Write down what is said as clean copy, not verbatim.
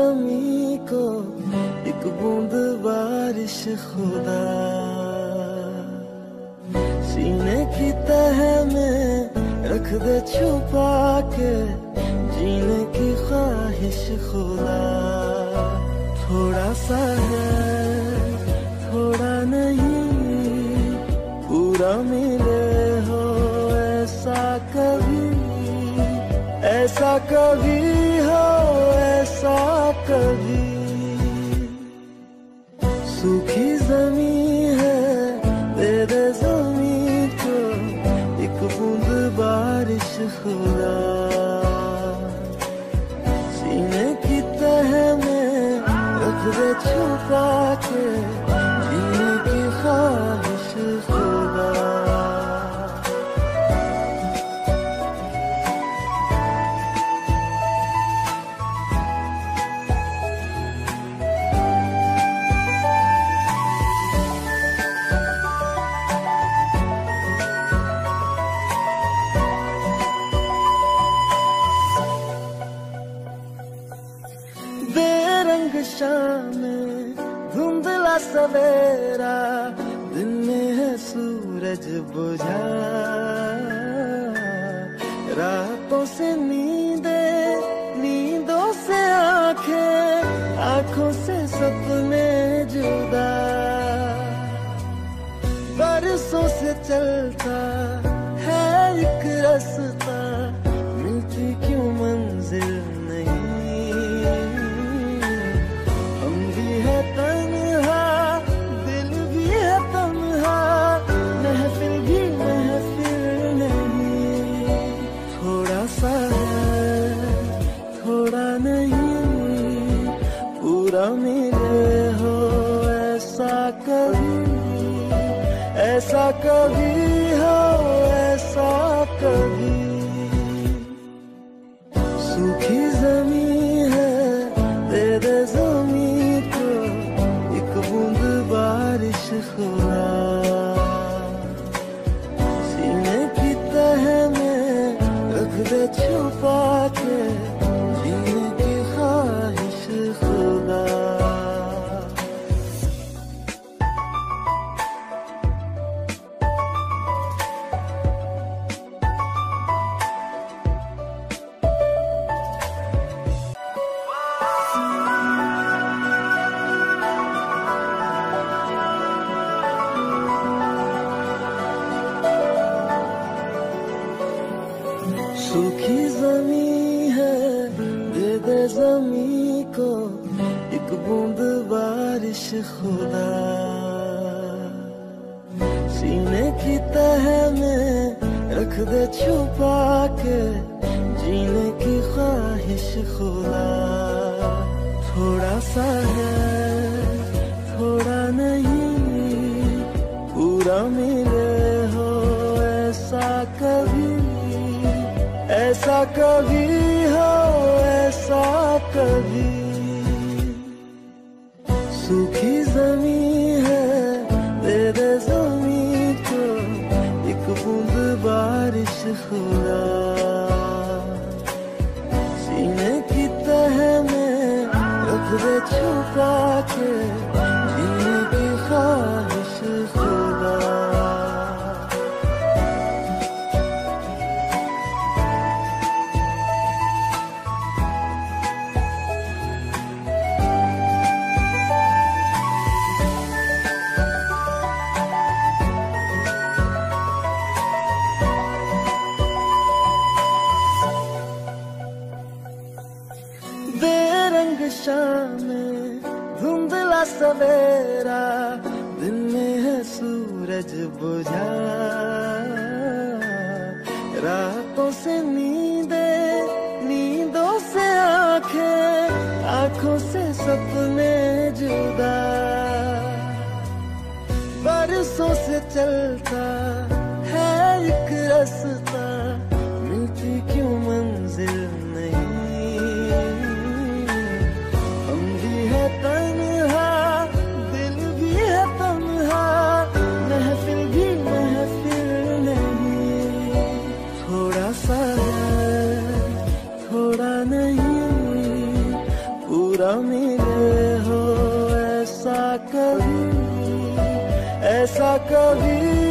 ज़मीं को एक बूंद बारिश खुदा, सीने की तह में रख दे छुपा के, जीने की ख्वाहिश खुदा। थोड़ा सा है थोड़ा नहीं, पूरा मिले हो ऐसा कभी, ऐसा कभी हो ऐसा कभी। सूखी जमीन है दे दे ज़मीं को एक बूंद बारिश खुदा, सीने की तह में रख दे छुपा के, जीने की ख्वाहिश खुदा। बेरंग शाम में धुंधला सवेरा, दिन में है सूरज बुझा, रातों से नींदे नींदों से आंखें, आंखों से सपने जुदा। बरसों से चलता है एक रास्ता, मिलती क्यों मंजिल नहीं। हम भी है तन्हा दिल भी है तन्हा, महफिल भी महफिल नहीं। थोड़ा सा है थोड़ा नहीं, पूरा मिले हो ऐसा कभी, ऐसा कभी हो ऐसा कभी। सूखी जमीन है दे दे ज़मीं को एक बूंद बारिश खुदा, सीने की तह में रख दे छुपा के, जीने की ख्वाहिश खुदा। सूखी जमीन है दे दे ज़मीं को एक बूंद बारिश खुदा, सीने की तह में रख दे छुपा के, जीने की ख्वाहिश खुदा। थोड़ा सा है थोड़ा नहीं, पूरा मिले हो ऐसा कभी, ऐसा कभी हो ऐसा कभी। सूखी जमीन है दे दे ज़मीं को एक बूंद बारिश खुदा, सीने की तह में रख दे छुपा के, जीने की ख्वाहिश खुदा। बेरंग शाम में धुंधला सवेरा, दिन में है सूरज बुझा, रातों से नींदे नींदों से आंखें, आंखों से सपने जुदा। बरसों से चलता है एक रास्ता, मिलती क्यों मंजिल नहीं। हम भी है तन्हा दिल भी है तन्हा, महफिल भी महफिल नहीं। थोड़ा सा है थोड़ा नहीं, पूरा मिले हो, ऐसा कभी